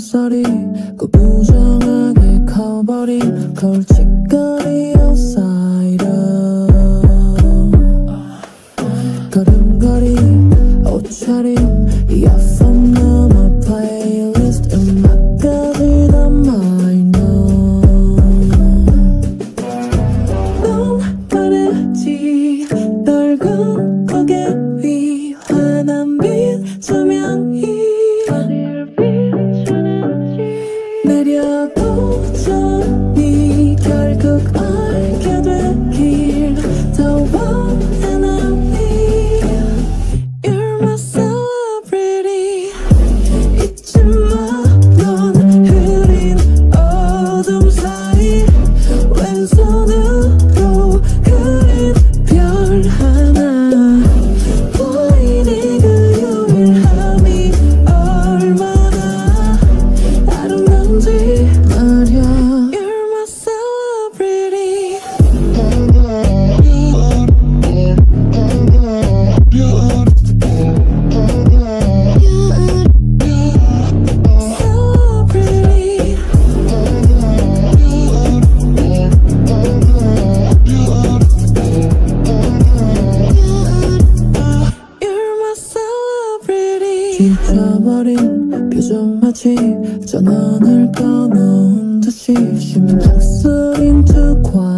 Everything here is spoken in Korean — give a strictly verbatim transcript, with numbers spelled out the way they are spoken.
햇살이 그 부정하게 커버린 걸칫거리 outsider. 걸음걸이 옷차림 이어폰 넘어 플레이리스트 음악까지 다 마이너. 넌 다르지 넓은 고개 위 환한 빛 조명이 어딜 비추는지 내려도 전이 결국 알게 되길 더 원하는 이 You're my celebrity. 잊지 마 넌 흐린 어둠 사이 왼손으로 그린 별 하나. 보이니 그 유일함이 얼마나 아름다운지 말야. You're my celebrity. 지쳐버린 표정 마치 전원을 꺼놓은 듯이 심장 소린 too quiet.